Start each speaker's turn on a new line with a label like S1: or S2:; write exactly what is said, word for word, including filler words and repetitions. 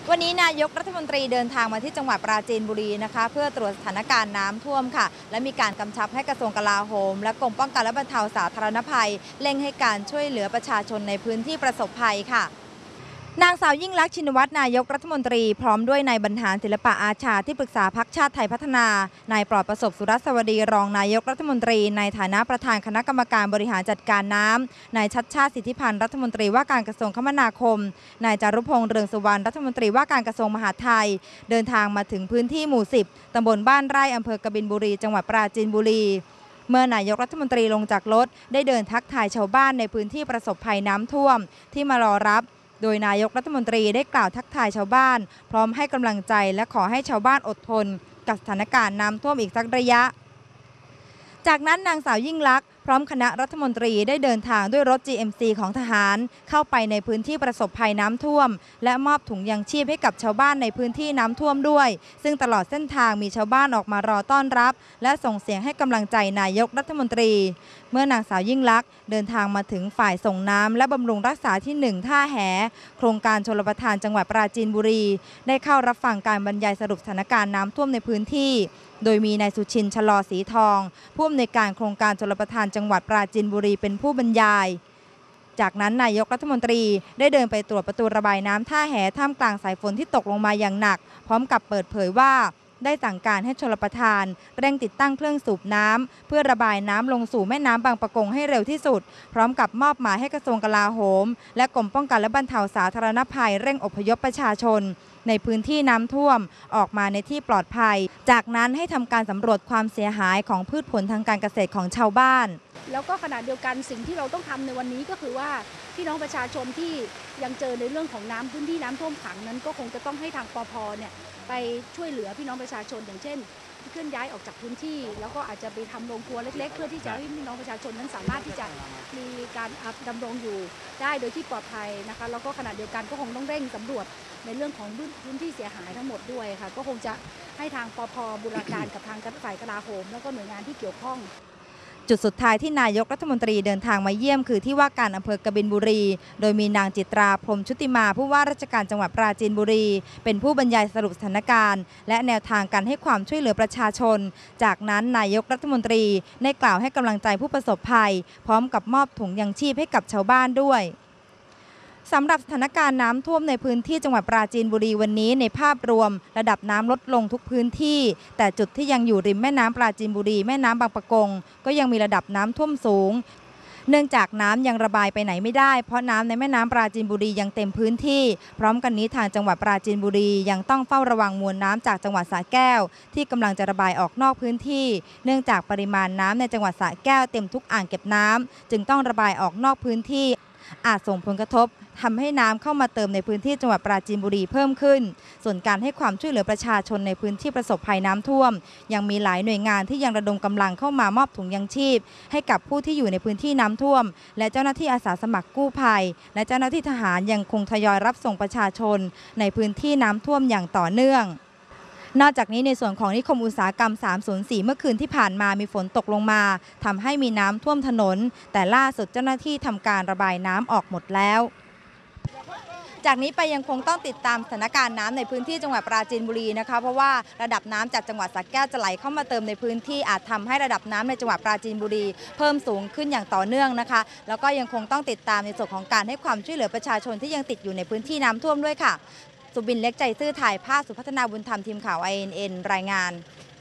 S1: วันนี้นายกรัฐมนตรีเดินทางมาที่จังหวัดปราจีนบุรีนะคะเพื่อตรวจสถานการณ์น้ำท่วมค่ะและมีการกำชับให้กระทรวงกลาโหมและกรมป้องกันและบรรเทาสาธารณภัยเร่งให้การช่วยเหลือประชาชนในพื้นที่ประสบภัยค่ะนางสาวยิ่งลักษณ์ชินวัตรนายกรัฐมนตรีพร้อมด้วยนายบรรหารศิลปะอาชาที่ปรึกษาพรรคชาติไทยพัฒนานายปลอดประสบสุรสวดีรองนายกรัฐมนตรีในฐานะประธานคณะกรรมการบริหารจัดการน้ำนายชัชชาติสิทธิพันธ์รัฐมนตรีว่าการกระทรวงคมนาคมนายจารุพงษ์เรืองสุวรรณรัฐมนตรีว่าการกระทรวงมหาดไทยเดินทางมาถึงพื้นที่หมู่สิบตำบลบ้านไร่อำเภอกบินบุรีจังหวัดปราจีนบุรีเมื่อนายกรัฐมนตรีลงจากรถได้เดินทักทายชาวบ้านในพื้นที่ประสบภัยน้ำท่วมที่มารอรับโดยนายกรัฐมนตรีได้กล่าวทักทายชาวบ้านพร้อมให้กำลังใจและขอให้ชาวบ้านอดทนกับสถานการณ์น้ำท่วมอีกสักระยะจากนั้นนางสาวยิ่งลักษณ์พร้อมคณะรัฐมนตรีได้เดินทางด้วยรถ จี เอ็ม ซี ของทหารเข้าไปในพื้นที่ประสบภัยน้ำท่วมและมอบถุงยังชีพให้กับชาวบ้านในพื้นที่น้ำท่วมด้วยซึ่งตลอดเส้นทางมีชาวบ้านออกมารอต้อนรับและส่งเสียงให้กำลังใจนายกรัฐมนตรีเมื่อนางสาวยิ่งลักษณ์เดินทางมาถึงฝ่ายส่งน้ำและบำรุงรักษาที่หนึ่งท่าแหโครงการชลประทานจังหวัดปราจีนบุรีได้เข้ารับฟังการบรรยายสรุปสถานการณ์น้ำท่วมในพื้นที่โดยมีนายสุชินชลอสีทองผู้อำนวยการโครงการชลประทานจังหวัดปราจีนบุรีเป็นผู้บรรยายจากนั้นนายกรัฐมนตรีได้เดินไปตรวจประตูระบายน้ำท่าแหท่ามกลางสายฝนที่ตกลงมาอย่างหนักพร้อมกับเปิดเผยว่าได้สั่งการให้ชลประทานเร่งติดตั้งเครื่องสูบน้ำเพื่อระบายน้ำลงสู่แม่น้ำบางปะกงให้เร็วที่สุดพร้อมกับมอบหมายให้กระทรวงกลาโหมและกรมป้องกันและบรรเทาสาธารณภัยเร่งอพยพประชาชนในพื้นที่น้ำท่วมออกมาในที่ปลอดภัยจากนั้นให้ทำการสำรวจความเสียหายของพืชผลทางการเกษตรของชาวบ้าน
S2: แล้วก็ขณะเดียวกันสิ่งที่เราต้องทำในวันนี้ก็คือว่าพี่น้องประชาชนที่ยังเจอในเรื่องของน้ำพื้นที่น้ำท่วมขังนั้นก็คงจะต้องให้ทางปภ.เนี่ยไปช่วยเหลือพี่น้องประชาชนอย่างเช่นเคลื่อนย้ายออกจากพื้นที่แล้วก็อาจจะไปทำโรงครัวเล็กๆเพื่อที่จะให้พี่น้องประชาชนนั้นสามารถที่จะมีการดำรงอยู่ได้โดยที่ปลอดภัยนะคะแล้วก็ขณะเดียวกันก็คงต้องเร่งสำรวจในเรื่องของพื้นที่เสียหายทั้งหมดด้วยค่ะก็คงจะให้ทางปภ.บูรณาการกับทางฝ่ายกลาโหมแล้วก็หน่วยงานที่เกี่ยวข้อง
S1: จุดสุดท้ายที่นายกรัฐมนตรีเดินทางมาเยี่ยมคือที่ว่าการอำเภอกบินบุรีโดยมีนางจิตราพรหมชุติมาผู้ว่าราชการจังหวัดปราจีนบุรีเป็นผู้บรรยายสรุปสถานการณ์และแนวทางการให้ความช่วยเหลือประชาชนจากนั้นนายกรัฐมนตรีได้กล่าวให้กำลังใจผู้ประสบภัยพร้อมกับมอบถุงยังชีพให้กับชาวบ้านด้วยสำหรับสถานการณ์น้ำท่วมในพื้นที่จังหวัดปราจีนบุรีวันนี้ในภาพรวมระดับน้ำลดลงทุกพื้นที่แต่จุดที่ยังอยู่ริมแม่น้ำปราจีนบุรีแม่น้ำบางปะกงก็ยังมีระดับน้ำท่วมสูงเนื่องจากน้ำยังระบายไปไหนไม่ได้เพราะน้ำในแม่น้ำปราจีนบุรียังเต็มพื้นที่พร้อมกันนี้ทางจังหวัดปราจีนบุรียังต้องเฝ้าระวังมวลน้ำจากจังหวัดสระแก้วที่กำลังจะระบายออกนอกพื้นที่เนื่องจากปริมาณน้ำในจังหวัดสระแก้วเต็มทุกอ่างเก็บน้ำจึงต้องระบายออกนอกพื้นที่อาจส่งผลกระทบทำให้น้ำเข้ามาเติมในพื้นที่จังหวัดปราจีนบุรีเพิ่มขึ้นส่วนการให้ความช่วยเหลือประชาชนในพื้นที่ประสบภัยน้ำท่วมยังมีหลายหน่วยงานที่ยังระดมกำลังเข้ามามอบถุงยังชีพให้กับผู้ที่อยู่ในพื้นที่น้ำท่วมและเจ้าหน้าที่อาสาสมัครกู้ภัยและเจ้าหน้าที่ทหารยังคงทยอยรับส่งประชาชนในพื้นที่น้ำท่วมอย่างต่อเนื่องนอกจากนี้ในส่วนของนิคมอุตสาหกรรมสามศูนย์สี่เมื่อคืนที่ผ่านมามีฝนตกลงมาทำให้มีน้ำท่วมถนนแต่ล่าสุดเจ้าหน้าที่ทำการระบายน้ำออกหมดแล้วจากนี้ไปยังคงต้องติดตามสถานการณ์น้ำในพื้นที่จังหวัดปราจีนบุรีนะคะเพราะว่าระดับน้ำจากจังหวัดสระแก้วจะไหลเข้ามาเติมในพื้นที่อาจทำให้ระดับน้ำในจังหวัดปราจีนบุรีเพิ่มสูงขึ้นอย่างต่อเนื่องนะคะแล้วก็ยังคงต้องติดตามในส่วนของการให้ความช่วยเหลือประชาชนที่ยังติดอยู่ในพื้นที่น้ำท่วมด้วยค่ะสุบินเล็กใจซื่อถ่ายภาพสุพัฒนาบุญธรรมทีมข่าว ไอ เอ็น เอ็น รายงาน